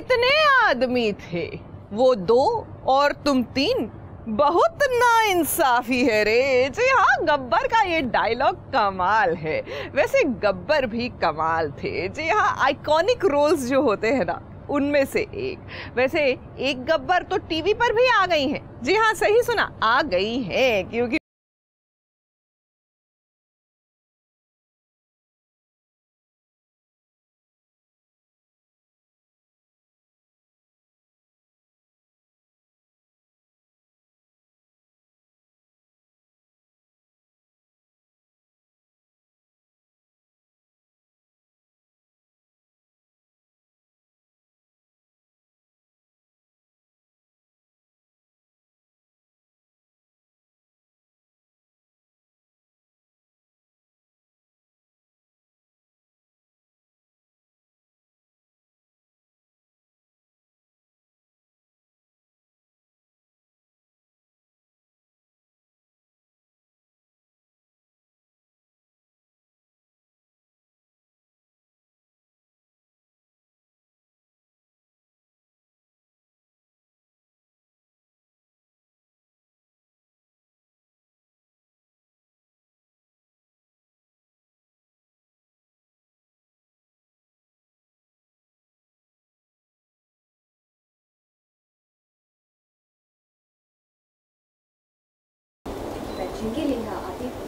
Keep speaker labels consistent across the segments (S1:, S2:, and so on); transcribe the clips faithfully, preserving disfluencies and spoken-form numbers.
S1: कितने आदमी थे? वो दो और तुम तीन। बहुत नाइंसाफी है रे। जी हाँ, गब्बर का ये डायलॉग कमाल है। वैसे गब्बर भी कमाल थे। जी हाँ, आइकॉनिक रोल्स जो होते हैं ना, उनमें से एक। वैसे एक गब्बर तो टीवी पर भी आ गई हैं। जी हाँ, सही सुना, आ गई हैं, क्योंकि
S2: के लिए यहाँ आती हूँ,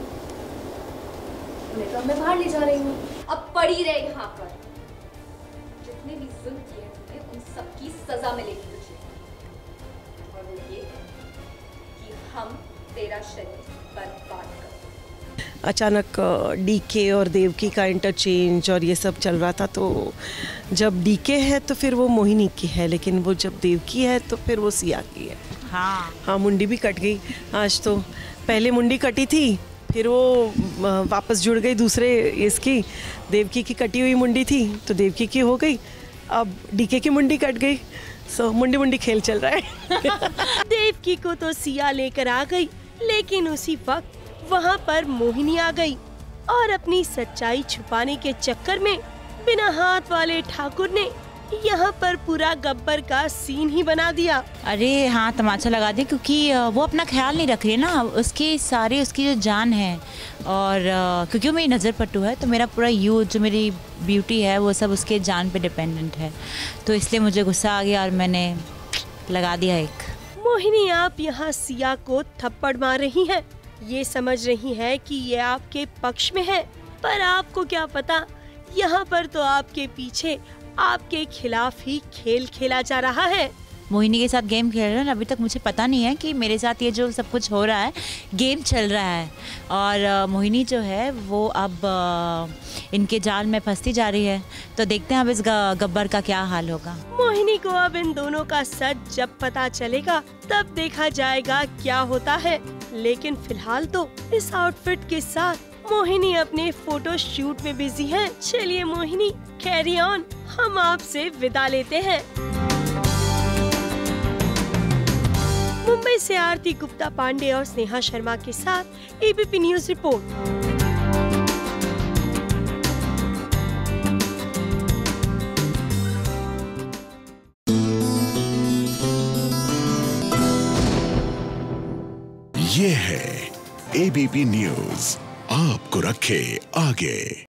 S2: उन्हें तो मैं बाहर ले जा रही हूँ। अब पड़ी रहे यहाँ पर। जितने भी जुल्म किए तुमने, उन सबकी सजा मिलेगी तुझे। और वो ये है कि हम तेरा शरीर बर्बाद कर देंगे।
S3: अचानक डीके और देवकी का इंटरचेंज और ये सब चल रहा था, तो जब डीके है तो फिर वो मोहिनी की है, लेकिन वो जब देवकी है तो फिर वो सिया की है।
S4: हाँ
S3: हाँ, मुंडी भी कट गई आज। तो पहले मुंडी कटी थी, फिर वो वापस जुड़ गई दूसरे इसकी। देवकी की कटी हुई मुंडी थी तो देवकी की हो गई, अब डीके की मुंडी कट गई। सो मुंडी मुंडी खेल चल रहा है।
S5: देवकी को तो सिया लेकर आ गई, लेकिन उसी वक्त वहाँ पर मोहिनी आ गई और अपनी सच्चाई छुपाने के चक्कर में बिना हाथ वाले ठाकुर ने यहाँ पर पूरा गब्बर का सीन ही बना दिया।
S4: अरे हाँ, तमाचा लगा दिया, क्योंकि वो अपना ख्याल नहीं रख रही है ना। उसकी सारी उसकी जो जान है, और क्योंकि वो मेरी नज़र पट्टू है, तो मेरा पूरा यूथ जो मेरी ब्यूटी है वो सब उसके जान पे डिपेंडेंट है। तो इसलिए मुझे गुस्सा आ गया और मैंने लगा दिया एक।
S5: मोहिनी, आप यहाँ सिया को थप्पड़ मार रही हैं, ये समझ रही हैं कि ये आपके पक्ष में है, पर आपको क्या पता यहाँ पर तो आपके पीछे आपके खिलाफ ही खेल खेला जा रहा है।
S4: मोहिनी के साथ गेम खेल रहे हैं। अभी तक मुझे पता नहीं है कि मेरे साथ ये जो सब कुछ हो रहा है गेम चल रहा है, और मोहिनी जो है वो अब इनके जाल में फंसती जा रही है। तो देखते हैं अब इस गब्बर का क्या हाल होगा।
S5: मोहिनी को अब इन दोनों का सच जब पता चलेगा तब देखा जाएगा क्या होता है। लेकिन फिलहाल तो इस आउटफिट के साथ मोहिनी अपने फोटो शूट में बिजी है। चलिए मोहिनी, कैरी ऑन, हम आपसे विदा लेते हैं। मुंबई से आरती गुप्ता पांडे और स्नेहा शर्मा के साथ एबीपी न्यूज रिपोर्ट।
S6: ये है एबीपी न्यूज, आपको रखे आगे।